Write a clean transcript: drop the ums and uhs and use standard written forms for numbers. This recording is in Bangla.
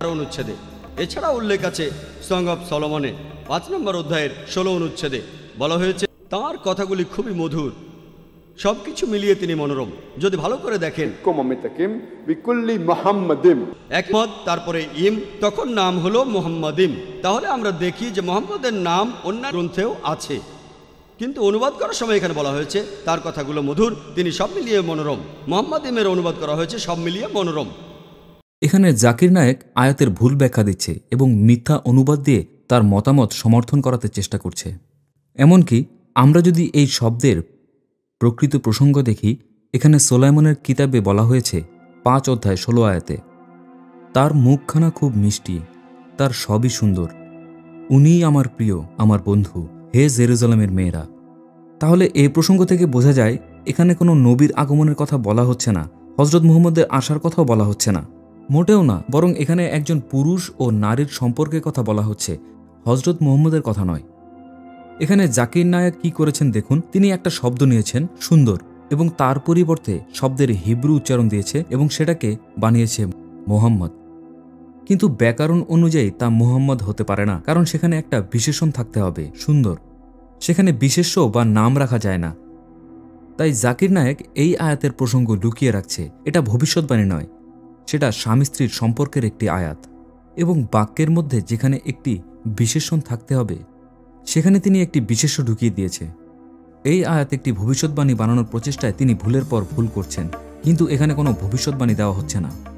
অনুচ্ছেদে। এছাড়া উল্লেখ আছে সং অফ সলোমনে 5 নম্বর অধ্যায়ের 16 অনুচ্ছেদে বলা হয়েছে তাঁর কথাগুলি খুবই মধুর, সবকিছু মিলিয়ে তিনি মনোরম। যদি ভালো করে দেখেন একমত তারপরে ইম, তখন নাম হলো মুহাম্মাদিম। তাহলে আমরা দেখি যে মোহাম্মদের নাম অন্য গ্রন্থেও আছে, কিন্তু অনুবাদ করার সময় এখানে বলা হয়েছে তার কথাগুলো মধুর, তিনি সব মিলিয়ে মনোরম। মুহাম্মাদিমের অনুবাদ করা হয়েছে সব মিলিয়ে মনোরম। এখানে জাকির নায়েক আয়াতের ভুল ব্যাখ্যা দিচ্ছে এবং মিথ্যা অনুবাদ দিয়ে তার মতামত সমর্থন করাতে চেষ্টা করছে। এমনকি আমরা যদি এই শব্দের প্রকৃত প্রসঙ্গ দেখি, এখানে সোলাইমনের কিতাবে বলা হয়েছে 5 অধ্যায় 16 আয়াতে, তার মুখখানা খুব মিষ্টি, তার সবই সুন্দর, উনিই আমার প্রিয়, আমার বন্ধু, হে জেরুজালেমের মেয়েরা। তাহলে এই প্রসঙ্গ থেকে বোঝা যায় এখানে কোনো নবীর আগমনের কথা বলা হচ্ছে না, হজরত মুহাম্মদের আসার কথাও বলা হচ্ছে না, মোটেও না, বরং এখানে একজন পুরুষ ও নারীর সম্পর্কের কথা বলা হচ্ছে, হজরত মুহাম্মদের কথা নয়। এখানে জাকির নায়েক কি করেছেন দেখুন, তিনি একটা শব্দ নিয়েছেন সুন্দর এবং তার পরিবর্তে শব্দের হিব্রু উচ্চারণ দিয়েছে এবং সেটাকে বানিয়েছে মোহাম্মদ। কিন্তু ব্যাকরণ অনুযায়ী তা মুহাম্মদ হতে পারে না, কারণ সেখানে একটা বিশেষণ থাকতে হবে, সুন্দর। সেখানে বিশেষ্য বা নাম রাখা যায় না। তাই জাকির নায়েক এই আয়াতের প্রসঙ্গ লুকিয়ে রাখছে। এটা ভবিষ্যৎবাণী নয়, সেটা স্বামী স্ত্রীর সম্পর্কের একটি আয়াত, এবং বাক্যের মধ্যে যেখানে একটি বিশেষণ থাকতে হবে সেখানে তিনি একটি বিশেষ্য ঢুকিয়ে দিয়েছে। এই আয়াত একটি ভবিষ্যৎবাণী বানানোর প্রচেষ্টায় তিনি ভুলের পর ভুল করছেন, কিন্তু এখানে কোনো ভবিষ্যৎবাণী দেওয়া হচ্ছে না।